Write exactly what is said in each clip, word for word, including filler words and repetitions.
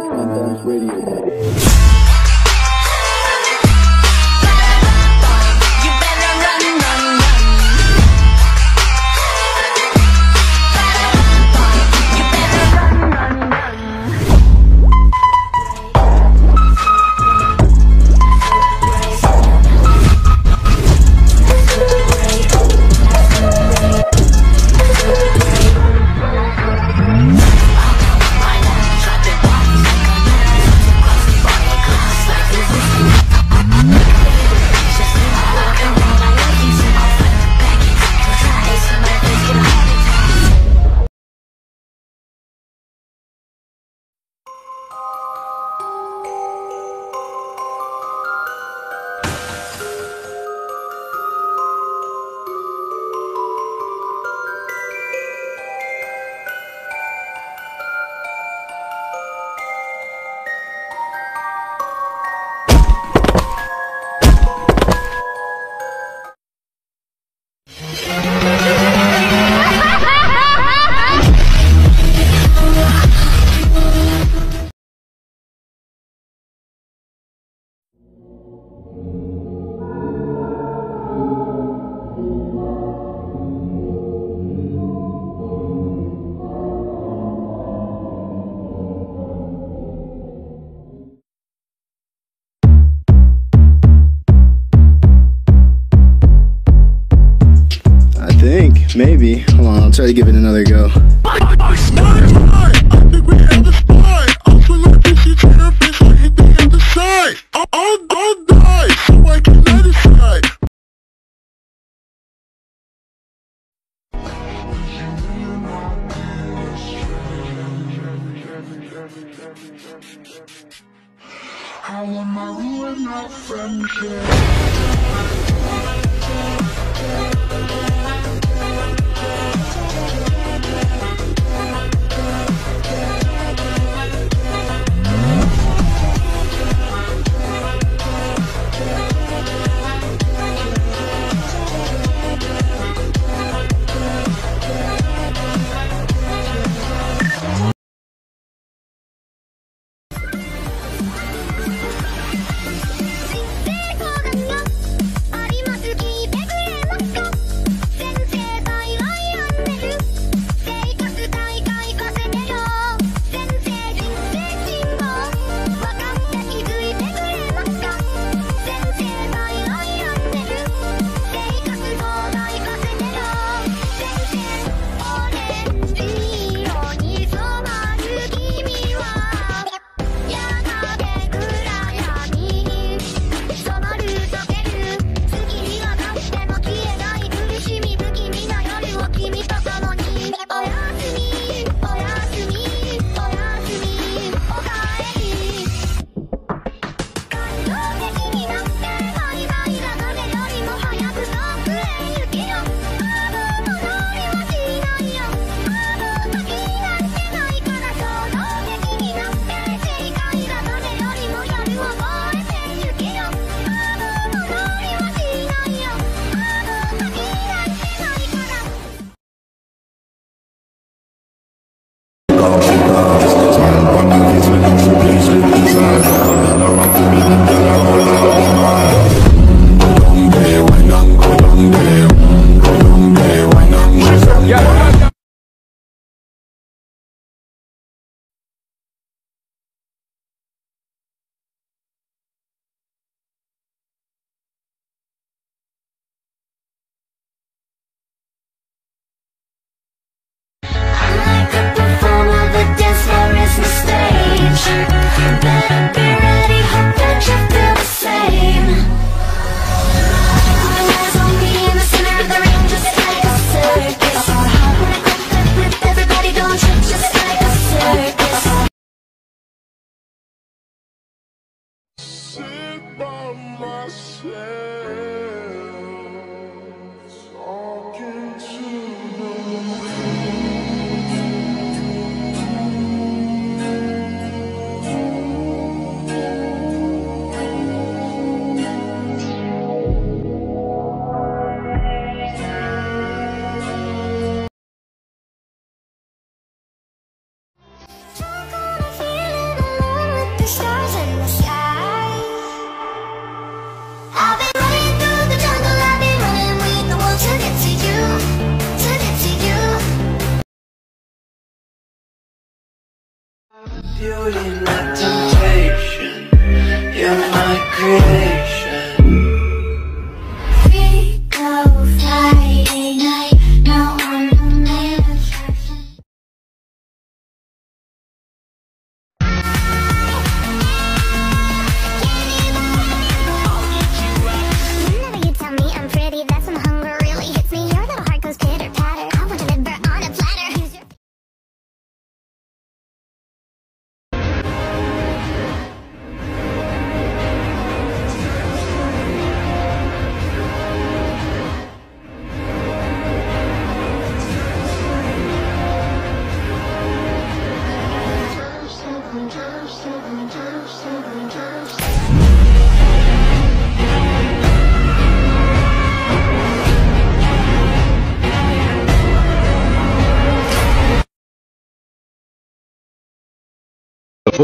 Countdown Radio. Maybe. Hold on, I'll try to give it another go. I wanna ruin our friendship.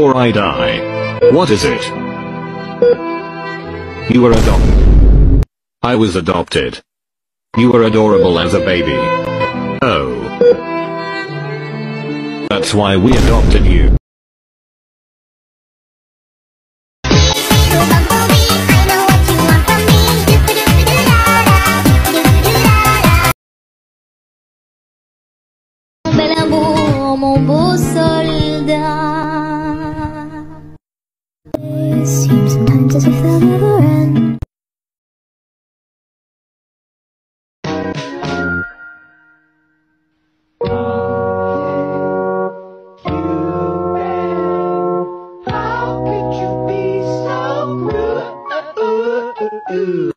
before I die. What is it? You were adopted. I was adopted. You were adorable as a baby. Oh. That's why we adopted you. Bel amour, mon beau soldat. It seems sometimes as if they'll never end. How could you be so cruel?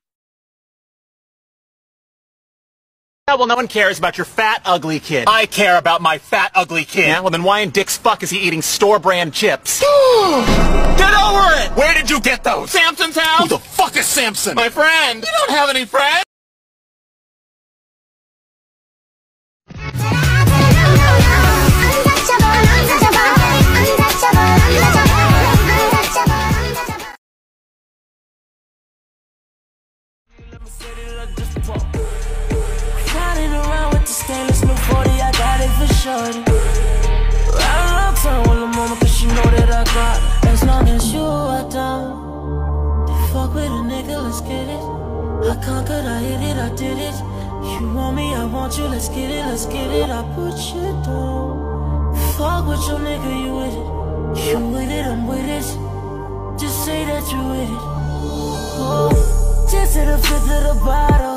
Yeah, well, no one cares about your fat, ugly kid. I care about my fat, ugly kid. Yeah, well, then why in dick's fuck is he eating store-brand chips? Get over it! Where did you get those? Samson's house? Who the fuck is Samson? My friend. You don't have any friends? Riding around with the stainless new forty, I got it for shorty. Ride around town with the mama, cause she know that I got it. As long as you are down, they fuck with a nigga, let's get it. I conquered, I hit it, I did it. You want me, I want you, let's get it, let's get it. I put you down. Fuck with your nigga, you with it. You with it, I'm with it. Just say that you with it. Oh, just to the fifth of the bottle.